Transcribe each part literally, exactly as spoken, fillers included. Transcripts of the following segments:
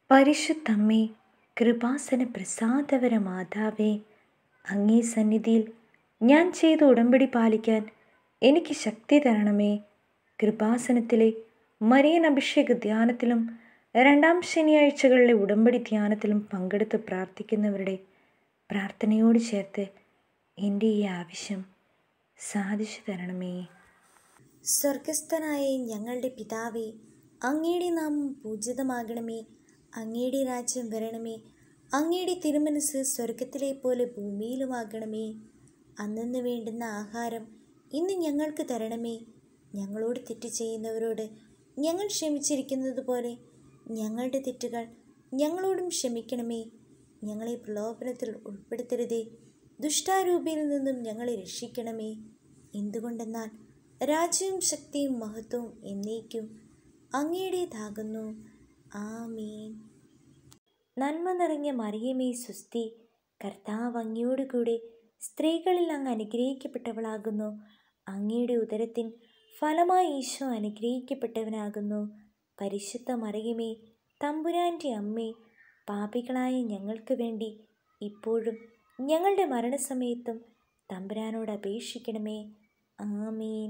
പരിശുദ്ധമ്മേ, കൃപാസന പ്രസാദവര മാതാവേ, അങ്ങേ സന്നിധിയിൽ ഞാൻ ചെയ്ത ഉടമ്പടി പാലിക്കാൻ എനിക്ക് ശക്തി തരണമേ. കൃപാസനത്തിലെ മരിയൻ അഭിഷേക ധ്യാനത്തിലും രണ്ടാം ശനിയാഴ്ചകളിലെ ഉടമ്പടി ധ്യാനത്തിലും പങ്കെടുത്ത് പ്രാർത്ഥിക്കുന്നവരുടെ പ്രാർത്ഥനയോട് ചേർത്ത് എൻ്റെ ഈ ആവശ്യം സാധിച്ചു തരണമേ. സ്വർഗസ്ഥനായ ഞങ്ങളുടെ പിതാവേ, അങ്ങയുടെ നാമം പൂജിതമാകണമേ. അങ്ങയുടെ രാജ്യം വരണമേ. അങ്ങയുടെ തിരുമനസ് സ്വർഗത്തിലെ പോലെ ഭൂമിയിലുമാകണമേ. അന്നന്ന് വേണ്ടുന്ന ആഹാരം ഇന്ന് ഞങ്ങൾക്ക് തരണമേ. ഞങ്ങളോട് തെറ്റ് ചെയ്യുന്നവരോട് ഞങ്ങൾ ക്ഷമിച്ചിരിക്കുന്നത് പോലെ ഞങ്ങളുടെ തെറ്റുകൾ ഞങ്ങളോടും ക്ഷമിക്കണമേ. ഞങ്ങളെ പ്രലോഭനത്തിൽ ഉൾപ്പെടുത്തരുതേ, ദുഷ്ടാരൂപിയിൽ നിന്നും ഞങ്ങളെ രക്ഷിക്കണമേ. എന്തുകൊണ്ടെന്നാൽ രാജ്യവും ശക്തിയും മഹത്വവും എന്നേക്കും അങ്ങയുടേതാകുന്നു. ആമീൻ. നന്മ നിറഞ്ഞ മറിയമേ സുസ്തി, കർത്താവ് അങ്ങയോടുകൂടെ സ്ത്രീകളിൽ അങ്ങ് അനുഗ്രഹിക്കപ്പെട്ടവളാകുന്നു. അങ്ങയുടെ ഉദരത്തിൻ ഫലമായി ഈശോ അനുഗ്രഹിക്കപ്പെട്ടവനാകുന്നു. പരിശുദ്ധ മറിയമേ, തമ്പുരാൻ്റെ അമ്മേ, പാപികളായ ഞങ്ങൾക്ക് വേണ്ടി ഇപ്പോഴും ഞങ്ങളുടെ മരണസമയത്തും തമ്പുരാനോട് അപേക്ഷിക്കണമേ. ആമീൻ.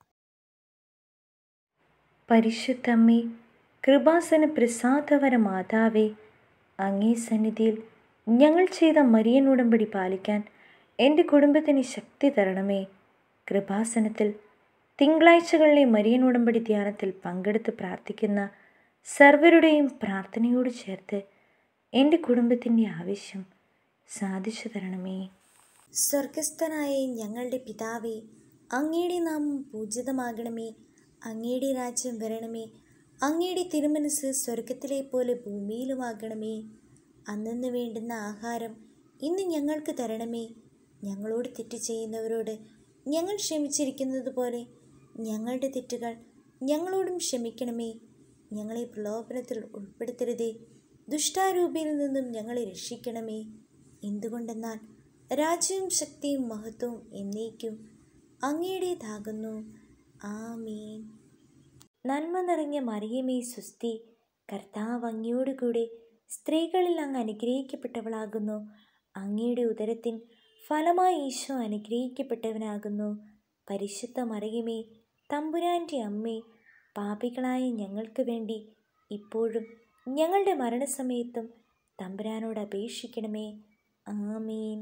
പരിശുദ്ധമ്മേ, കൃപാസന പ്രസാദവര മാതാവേ, അങ്ങേ സന്നിധിയിൽ ഞങ്ങൾ ചെയ്ത മരിയൻ ഉടമ്പടി പാലിക്കാൻ എൻ്റെ കുടുംബത്തിന് ശക്തി തരണമേ. കൃപാസനത്തിൽ തിങ്കളാഴ്ചകളിലെ മരിയൻ ഉടമ്പടി ധ്യാനത്തിൽ പങ്കെടുത്ത് പ്രാർത്ഥിക്കുന്ന സർവരുടെയും പ്രാർത്ഥനയോട് ചേർത്ത് എൻ്റെ കുടുംബത്തിൻ്റെ ആവശ്യം സാധിച്ചു തരണമേ. സ്വർഗസ്ഥനായ ഞങ്ങളുടെ പിതാവേ, അങ്ങയുടെ നാമം പൂജിതമാകണമേ. അങ്ങയുടെ രാജ്യം വരണമേ. അങ്ങയുടെ തിരുമനസ് സ്വർഗത്തിലെ പോലെ ഭൂമിയിലുമാകണമേ. അന്നന്ന് വേണ്ടുന്ന ആഹാരം ഇന്ന് ഞങ്ങൾക്ക് തരണമേ. ഞങ്ങളോട് തെറ്റ് ചെയ്യുന്നവരോട് ഞങ്ങൾ ക്ഷമിച്ചിരിക്കുന്നത് പോലെ ഞങ്ങളുടെ തെറ്റുകൾ ഞങ്ങളോടും ക്ഷമിക്കണമേ. ഞങ്ങളെ പ്രലോഭനത്തിൽ ഉൾപ്പെടുത്തരുതേ, ദുഷ്ടാരൂപിയിൽ നിന്നും ഞങ്ങളെ രക്ഷിക്കണമേ. എന്തുകൊണ്ടെന്നാൽ രാജ്യവും ശക്തിയും മഹത്വവും എന്നേക്കും അങ്ങയുടേതാകുന്നു. ആമീൻ. നന്മ നിറഞ്ഞ മറിയമേ സുസ്തി, കർത്താവ് അങ്ങയോടുകൂടെ സ്ത്രീകളിൽ അങ്ങ് അനുഗ്രഹിക്കപ്പെട്ടവളാകുന്നു. അങ്ങയുടെ ഉദരത്തിൻ ഫലമായി ഈശോ അനുഗ്രഹിക്കപ്പെട്ടവനാകുന്നു. പരിശുദ്ധ മറിയമേ, തമ്പുരാൻ്റെ അമ്മേ, പാപികളായ ഞങ്ങൾക്ക് വേണ്ടി ഇപ്പോഴും ഞങ്ങളുടെ മരണസമയത്തും തമ്പുരാനോട് അപേക്ഷിക്കണമേ. ആമീൻ.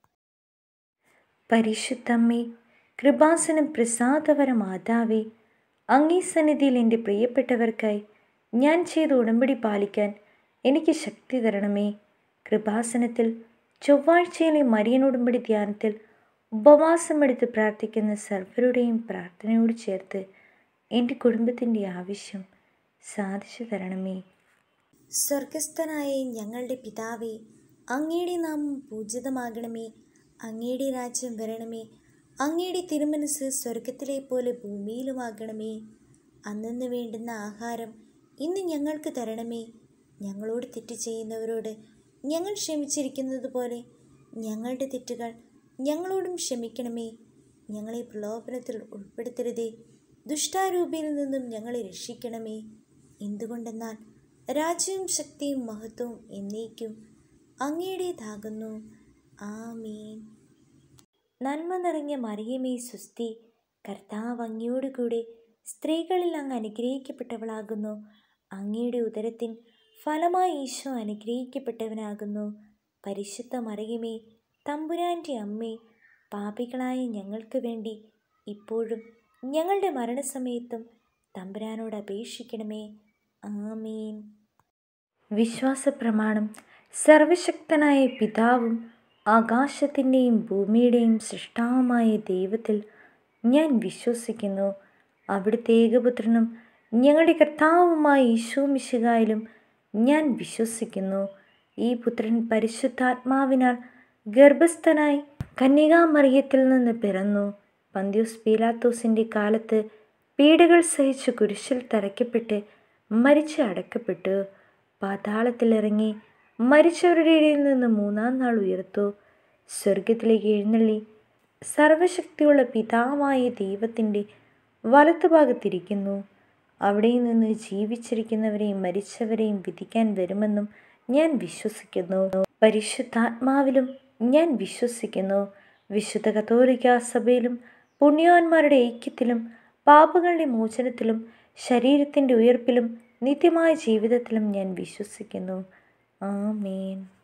പരിശുദ്ധമ്മേ, കൃപാസനം പ്രസാദവര മാതാവേ, അങ്ങേ സന്നിധിയിൽ എൻ്റെ പ്രിയപ്പെട്ടവർക്കായി ഞാൻ ചെയ്ത ഉടമ്പടി പാലിക്കാൻ എനിക്ക് ശക്തി തരണമേ. കൃപാസനത്തിൽ ചൊവ്വാഴ്ചയിലെ മരിയൻ ഉടമ്പടി ധ്യാനത്തിൽ ഉപവാസമെടുത്ത് പ്രാർത്ഥിക്കുന്ന സർവരുടെയും പ്രാർത്ഥനയോട് ചേർത്ത് എൻ്റെ കുടുംബത്തിൻ്റെ ആവശ്യം സാധിച്ചു തരണമേ. സ്വർഗസ്ഥനായ ഞങ്ങളുടെ പിതാവേ, അങ്ങയുടെ നാമം പൂജിതമാകണമേ. അങ്ങയുടെ രാജ്യം വരണമേ. അങ്ങയുടെ തിരുമനസ് സ്വർഗത്തിലെ പോലെ ഭൂമിയിലുമാകണമേ. അന്നന്ന് വേണ്ടുന്ന ആഹാരം ഇന്ന് ഞങ്ങൾക്ക് തരണമേ. ഞങ്ങളോട് തെറ്റ് ചെയ്യുന്നവരോട് ഞങ്ങൾ ക്ഷമിച്ചിരിക്കുന്നത് പോലെ ഞങ്ങളുടെ തെറ്റുകൾ ഞങ്ങളോടും ക്ഷമിക്കണമേ. ഞങ്ങളെ പ്രലോഭനത്തിൽ ഉൾപ്പെടുത്തരുതേ, ദുഷ്ടാരൂപിയിൽ നിന്നും ഞങ്ങളെ രക്ഷിക്കണമേ. എന്തുകൊണ്ടെന്നാൽ രാജ്യവും ശക്തിയും മഹത്വവും എന്നേക്കും അങ്ങയുടേതാകുന്നു. ആമീൻ. നന്മ നിറഞ്ഞ മറിയമേ സുസ്തി, കർത്താവ് അങ്ങയോടുകൂടെ സ്ത്രീകളിൽ അങ്ങ് അനുഗ്രഹിക്കപ്പെട്ടവളാകുന്നു. അങ്ങയുടെ ഉദരത്തിൻ ഫലമായി ഈശോ അനുഗ്രഹിക്കപ്പെട്ടവനാകുന്നു. പരിശുദ്ധ മറിയമേ, തമ്പുരാൻ്റെ അമ്മേ, പാപികളായ ഞങ്ങൾക്ക് വേണ്ടി ഇപ്പോഴും ഞങ്ങളുടെ മരണസമയത്തും തമ്പുരാനോട് അപേക്ഷിക്കണമേ. ആമീൻ. വിശ്വാസപ്രമാണം. സർവശക്തനായ പിതാവും ആകാശത്തിൻ്റെയും ഭൂമിയുടെയും സൃഷ്ടാവുമായ ദൈവത്തിൽ ഞാൻ വിശ്വസിക്കുന്നു. അവിടുത്തെ ഏകപുത്രനും ഞങ്ങളുടെ കർത്താവുമായ ഈശോ മിശിഹായിലും ഞാൻ വിശ്വസിക്കുന്നു. ഈ പുത്രൻ പരിശുദ്ധാത്മാവിനാൽ ഗർഭസ്ഥനായി കന്യകാമറിയത്തിൽ നിന്ന് പിറന്നു. പന്ത്യോസ് പീലാത്തോസിൻ്റെ കാലത്ത് പീഡകൾ സഹിച്ച് കുരിശിൽ തറയ്ക്കപ്പെട്ട് മരിച്ച് അടക്കപ്പെട്ടു. പാതാളത്തിലിറങ്ങി മരിച്ചവരുടെ ഇടയിൽ നിന്ന് മൂന്നാം നാൾ ഉയർത്തു. സ്വർഗത്തിലേക്ക് എഴുന്നള്ളി സർവശക്തിയുള്ള പിതാവായ ദൈവത്തിൻ്റെ വലത്തുഭാഗത്തിരിക്കുന്നു. അവിടെ നിന്ന് ജീവിച്ചിരിക്കുന്നവരെയും മരിച്ചവരെയും വിധിക്കാൻ വരുമെന്നും ഞാൻ വിശ്വസിക്കുന്നു. പരിശുദ്ധാത്മാവിലും ഞാൻ വിശ്വസിക്കുന്നു. വിശുദ്ധ കത്തോലിക്കാ സഭയിലും പുണ്യവാന്മാരുടെ ഐക്യത്തിലും പാപങ്ങളുടെ മോചനത്തിലും ശരീരത്തിൻ്റെ ഉയർപ്പിലും നിത്യമായ ജീവിതത്തിലും ഞാൻ വിശ്വസിക്കുന്നു. ആമേൻ.